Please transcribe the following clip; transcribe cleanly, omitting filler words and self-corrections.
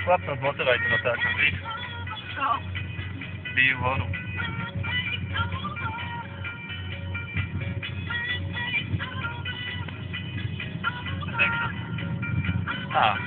Slapnot motorajte no tā, kas bija. Biju vodu. Ah.